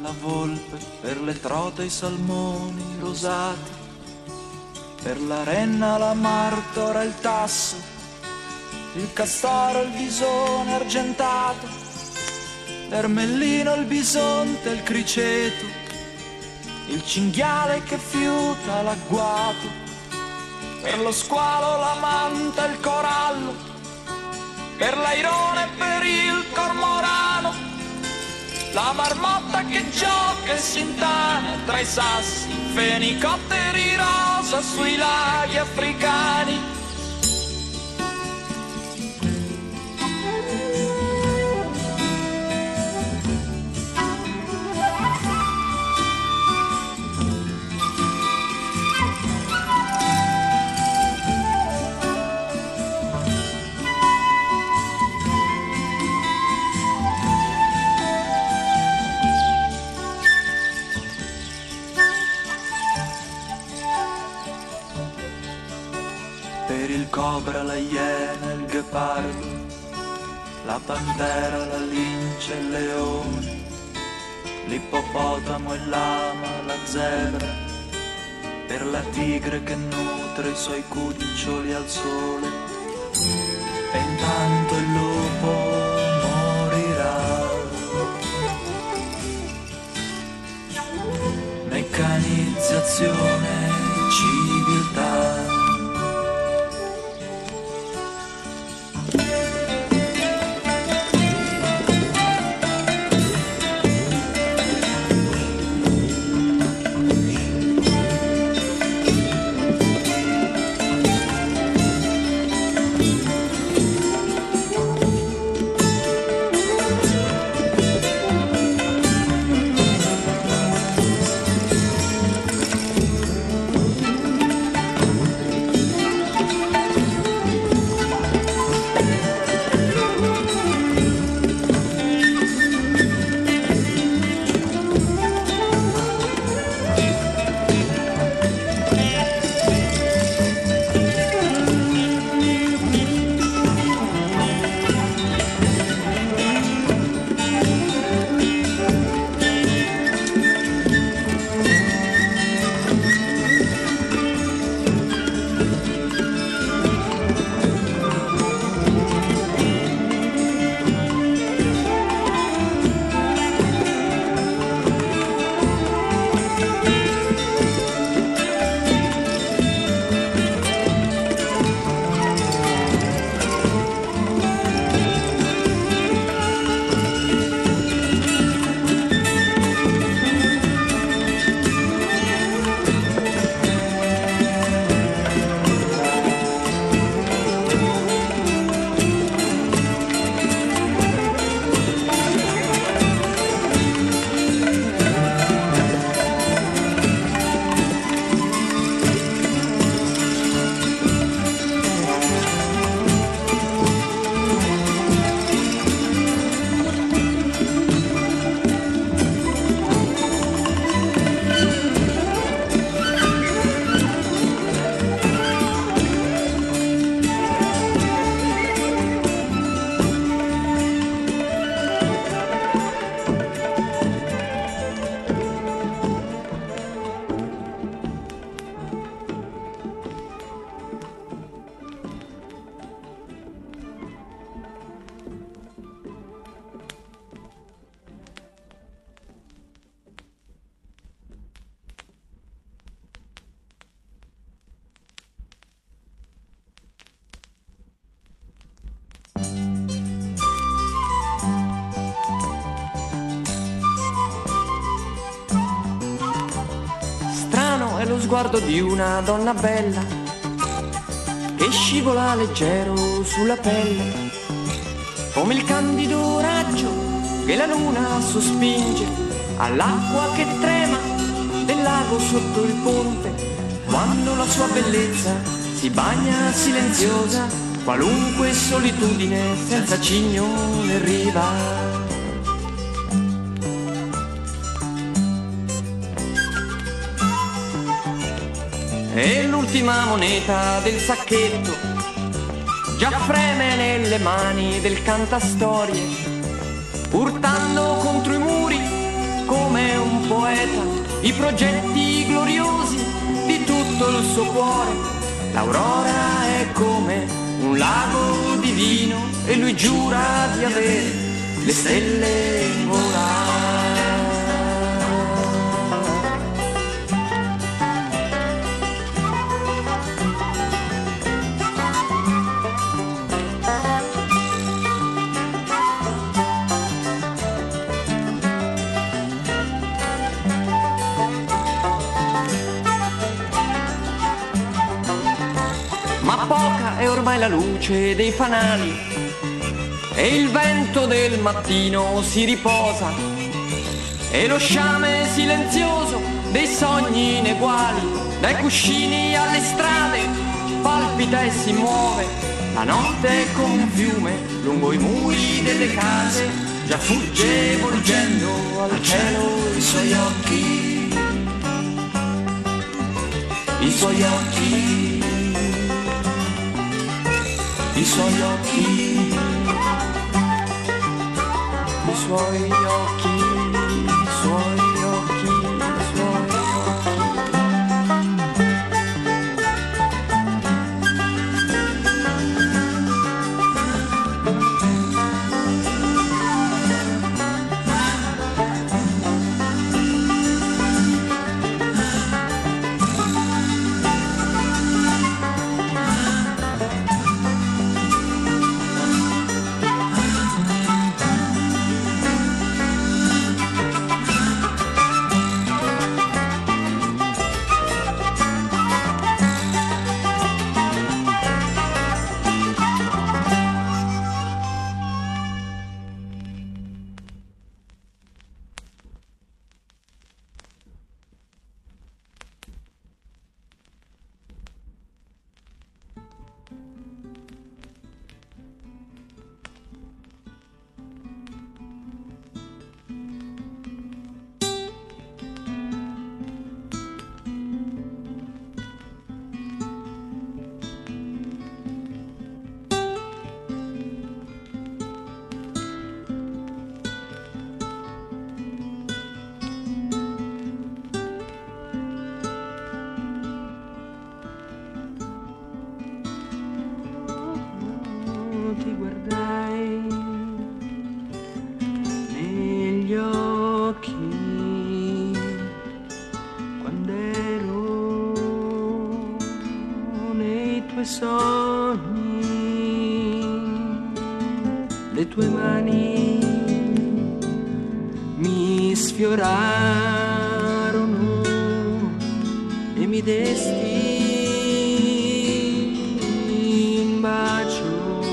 la volpe, per le trote i salmoni rosati, per la renna la martora il tasso, il castoro il visone argentato, l'ermellino il bisonte il criceto, il cinghiale che fiuta l'agguato, per lo squalo la manta il corallo, per l'airone e per il cormorano, la marmotta che gioca e s'intana tra i sassi, fenicotteri rosa sui laghi africani. Per il cobra, la iena, il ghepardo, la pantera, la lince, il leone, l'ippopotamo, il lama, la zebra, per la tigre che nutre i suoi cuccioli al sole, e intanto il lupo morirà. Meccanizzazione, civiltà. Lo sguardo di una donna bella che scivola leggero sulla pelle, come il candido raggio che la luna sospinge all'acqua che trema del lago sotto il ponte, quando la sua bellezza si bagna silenziosa, qualunque solitudine senza cigno né riva. E l'ultima moneta del sacchetto già freme nelle mani del cantastorie, urtando contro i muri come poeta i progetti gloriosi di tutto il suo cuore. L'aurora è come un lago divino e lui giura di avere le stelle in volare. Ma poca è ormai la luce dei fanali e il vento del mattino si riposa e lo sciame silenzioso dei sogni ineguali dai cuscini alle strade palpita e si muove. La notte è come un fiume lungo i muri delle case, già fugge volgendo al cielo i suoi occhi, i suoi occhi, i suoi occhi, i suoi occhi, i suoi occhi, i suoi occhi. Ti guardai negli occhi quando ero nei tuoi sogni, le tue mani mi sfiorarono e mi desti in bacio.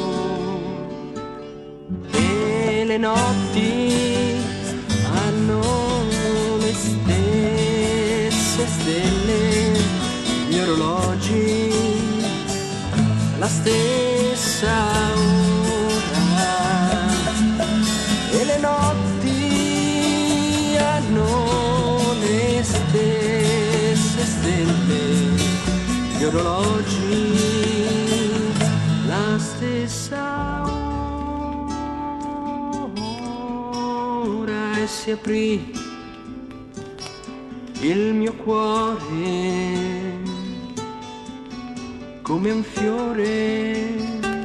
Le notti hanno le stesse stelle, gli orologi la stessa ora, e le notti hanno le stesse stelle, gli orologi la stessa ora. E si aprì il mio cuore come un fiore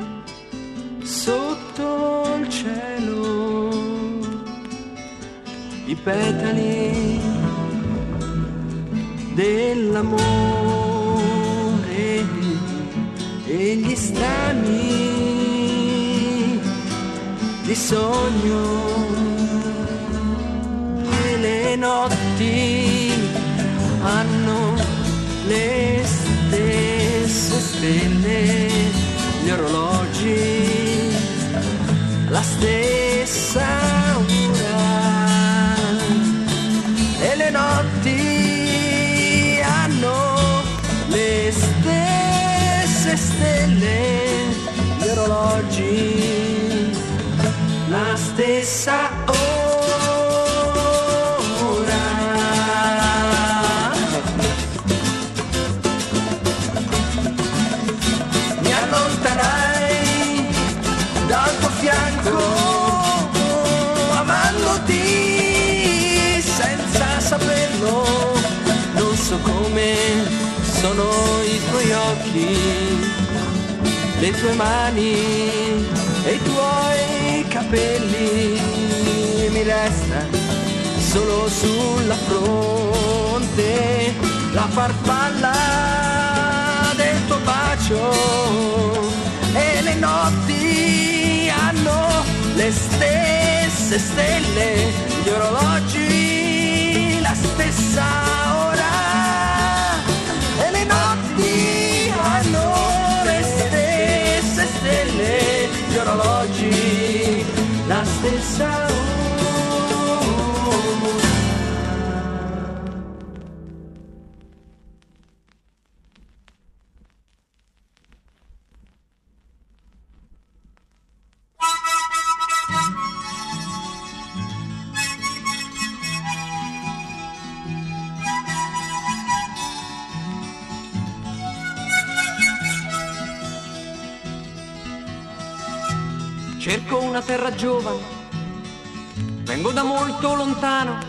sotto il cielo, i petali dell'amore e gli strami di sogno. Le notti hanno le stesse stelle, gli orologi la stessa ora, e le notti hanno le stesse stelle, gli orologi la stessa ora. Mi allontanai dal tuo fianco come sono i tuoi occhi, le tue mani e i tuoi capelli. Mi resta solo sulla fronte la farfalla del tuo bacio, e le notti hanno le stesse stelle, gli orologi la stessa ora, e le notti hanno le stesse stelle, gli orologi la stessa ora. Cerco una terra giovane, vengo da molto lontano,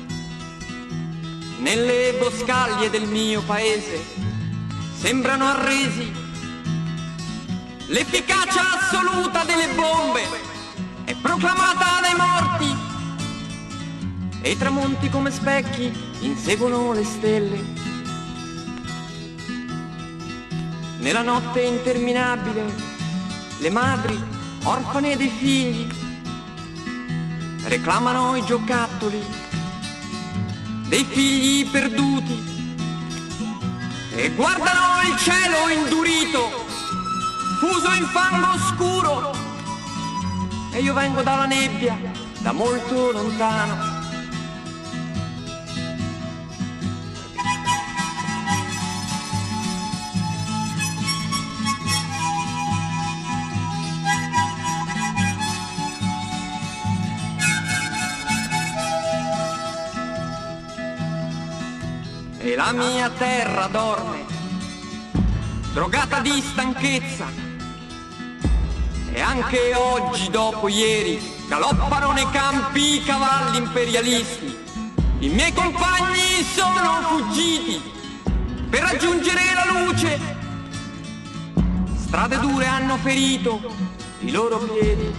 nelle boscaglie del mio paese sembrano arresi, l'efficacia assoluta delle bombe è proclamata dai morti, e i tramonti come specchi inseguono le stelle. Nella notte interminabile le madri orfane dei figli reclamano i giocattoli dei figli perduti e guardano il cielo indurito, fuso in fango scuro, e io vengo dalla nebbia, da molto lontano. E la mia terra dorme, drogata di stanchezza, e anche oggi dopo ieri galoppano nei campi i cavalli imperialisti. I miei compagni sono fuggiti per raggiungere la luce, strade dure hanno ferito i loro piedi,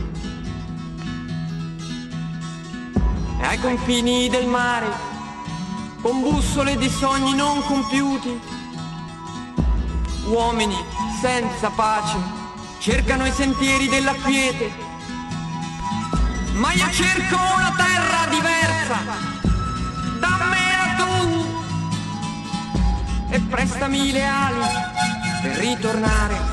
e ai confini del mare, con bussole di sogni non compiuti, uomini senza pace cercano i sentieri della quiete. Ma io cerco una terra diversa, dammela tu e prestami le ali per ritornare.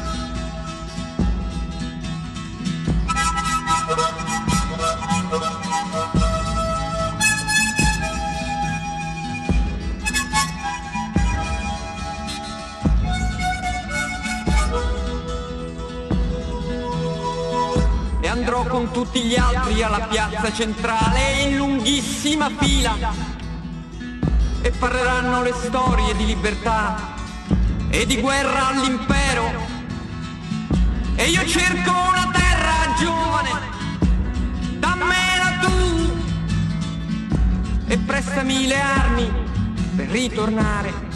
E andrò con tutti gli altri alla piazza centrale in lunghissima fila, e parleranno le storie di libertà e di guerra all'impero. E io cerco una terra giovane, dammela tu e prestami le armi per ritornare.